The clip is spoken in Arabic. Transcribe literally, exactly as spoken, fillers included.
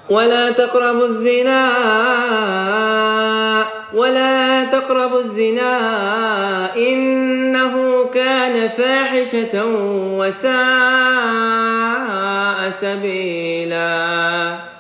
ولا تقربوا الزنا ولا تقربوا الزنا إنه كان فاحشة وساء سبيلا.